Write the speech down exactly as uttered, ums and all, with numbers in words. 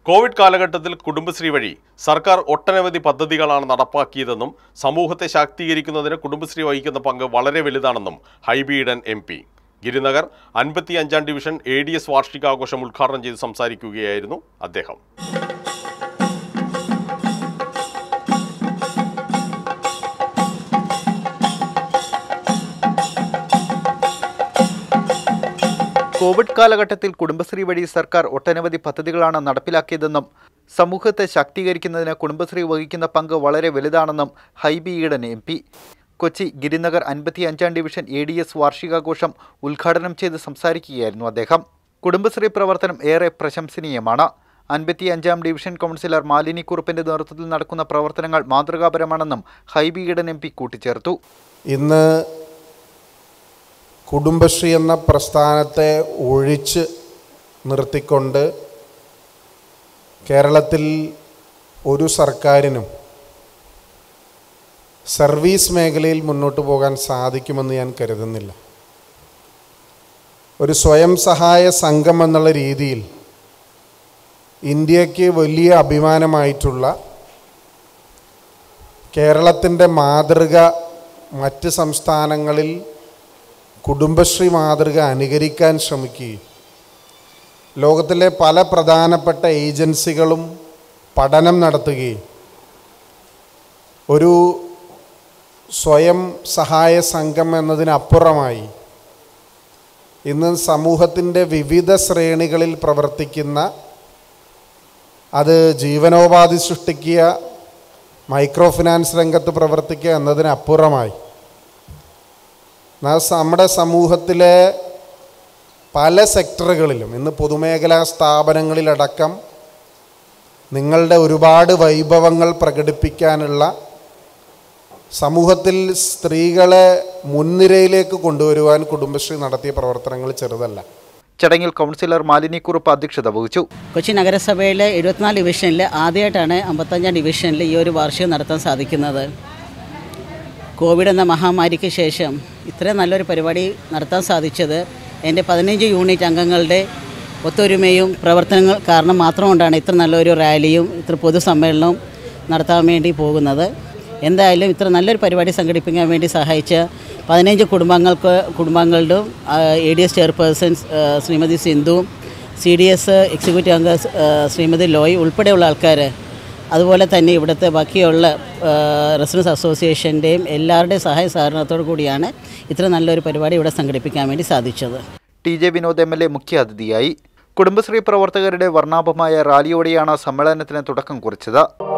Covid കാലഘട്ടത്തിൽ കുടുംബശ്രീ വഴി സർക്കാർ ഒട്ടനവധി പദ്ധതികളാണ് നടപ്പാക്കിയതെന്നും സമൂഹത്തെ ശാക്തീകരിക്കുന്നതിന് കുടുംബശ്രീ വഹിക്കുന്ന പങ്ക് വളരെ വലുതാണെന്നും ഹൈബി ഈഡൻ എം പി ഗിരിനഗർ അൻപത്തിയഞ്ചാം ഡിവിഷൻ എ ഡി എസ് വാർഷികാഘോഷം ഉദ്ഘാടനം ചെയ്ത് സംസാരിക്കുകയായിരുന്നു അദ്ദേഹം. കോവിഡ് കാലഘട്ടത്തിൽ കുടുംബശ്രീ വഴി സർക്കാർ ഒട്ടനവധി പദ്ധതികളാണ് നടപ്പിലാക്കിയതെന്നും സമൂഹത്തെ ശാക്തീകരിക്കുന്നതിന് കുടുംബശ്രീ വഹിക്കുന്ന പങ്ക് വളരെ വലുതാണെന്നും ഹൈബി ഈഡൻ എം പി കൊച്ചി ഗിരിനഗർ അൻപത്തിയഞ്ചാം ഡിവിഷൻ എ ഡി എസ് വാർഷികാഘോഷം ഉദ്ഘാടനം ചെയ്ത് സംസാരിക്കുകയായിരുന്നു അദ്ദേഹം. കുടുംബശ്രീ പ്രവർത്തനം ഏറെ പ്രശംസനീയമാണ്. അൻപത്തിയഞ്ചാം ഡിവിഷൻ കൗൺസിലർ മാലിനി കുറുപ്പിന്റെ നേതൃത്വത്തിൽ നടക്കുന്ന പ്രവർത്തനങ്ങൾ മാതൃകാപരമാണെന്നും ഹൈബി ഈഡൻ എം പി കൂട്ടിച്ചേർത്തു. ഇന്ന് കുടുംബശ്രീ എന്ന പ്രസ്ഥാനത്തെ ഒഴിച്ച് നിർത്തിക്കൊണ്ട് കേരളത്തിൽ ഒരു സർക്കാരിനും സർവീസ് മേഖലയിൽ മുന്നോട്ട് പോകാൻ സാധിക്കുമെന്ന് ഞാൻ കരുതുന്നില്ല. ഒരു സ്വയം സഹായ സംഘം എന്നുള്ള രീതിയിൽ ഇന്ത്യക്ക് വലിയ അഭിമാനമായിട്ടുള്ള കേരളത്തിൻ്റെ മാതൃക മറ്റ് സംസ്ഥാനങ്ങളിൽ കുടുംബശ്രീ മാതൃക അനുകരിക്കാൻ ശ്രമിക്കുകയും ലോകത്തിലെ പല പ്രധാനപ്പെട്ട ഏജൻസികളും പഠനം നടത്തുകയും ഒരു സ്വയം സഹായ സംഘം എന്നതിനപ്പുറമായി ഇന്ന് സമൂഹത്തിൻ്റെ വിവിധ ശ്രേണികളിൽ പ്രവർത്തിക്കുന്ന, അത് ജീവനോപാധി സൃഷ്ടിക്കുക, മൈക്രോ ഫിനാൻസ് രംഗത്ത് പ്രവർത്തിക്കുക എന്നതിനപ്പുറമായി നമ്മുടെ സമൂഹത്തിലെ പല സെക്ടറുകളിലും ഇന്ന് പൊതുമേഖലാ സ്ഥാപനങ്ങളിലടക്കം നിങ്ങളുടെ ഒരുപാട് വൈഭവങ്ങൾ പ്രകടിപ്പിക്കാനുള്ള, സമൂഹത്തിൽ സ്ത്രീകളെ മുൻനിരയിലേക്ക് കൊണ്ടുവരുവാൻ കുടുംബശ്രീ നടത്തിയ പ്രവർത്തനങ്ങൾ ചെറുതല്ല. ചടങ്ങിൽ കൗൺസിലർ മാലിനി കുറുപ്പ് അധ്യക്ഷത വഹിച്ചു. കൊച്ചി നഗരസഭയിലെ എഴുപത്തിനാല് ഡിവിഷനിൽ ആദ്യമായിട്ടാണ് അമ്പത്തഞ്ചാം ഡിവിഷനിൽ ഈ ഒരു വാർഷികം നടത്താൻ സാധിക്കുന്നത്. കോവിഡ് എന്ന മഹാമാരിക്ക് ശേഷം ഇത്രയും നല്ലൊരു പരിപാടി നടത്താൻ സാധിച്ചത് എൻ്റെ പതിനഞ്ച് യൂണിറ്റ് അംഗങ്ങളുടെ ഒത്തൊരുമയും പ്രവർത്തനങ്ങൾ കാരണം മാത്രം കൊണ്ടാണ് ഇത്ര നല്ലൊരു റാലിയും ഇത്ര പൊതുസമ്മേളനവും നടത്താൻ വേണ്ടി പോകുന്നത്. എന്തായാലും ഇത്ര നല്ലൊരു പരിപാടി സംഘടിപ്പിക്കാൻ വേണ്ടി സഹായിച്ച പതിനഞ്ച് കുടുംബങ്ങൾക്ക് കുടുംബങ്ങളുടെയും A D S chairperson Shrimati Sindhu, C D S executive അംഗം ശ്രീമതി ലോയ് ഉൾപ്പെടെയുള്ള ആൾക്കാർ, അതുപോലെ തന്നെ ഇവിടുത്തെ ബാക്കിയുള്ള റെസിഡൻസ് അസോസിയേഷൻ്റെയും എല്ലാവരുടെയും സഹായ സഹകരണത്തോടു കൂടിയാണ് ഇത്ര നല്ലൊരു പരിപാടി ഇവിടെ സംഘടിപ്പിക്കാൻ വേണ്ടി സാധിച്ചത്. T J Vinod M L A മുഖ്യ അതിഥിയായി. കുടുംബശ്രീ പ്രവർത്തകരുടെ വർണ്ണാഭമായ റാലിയോടെയാണ് സമ്മേളനത്തിന് തുടക്കം കുറിച്ചത്.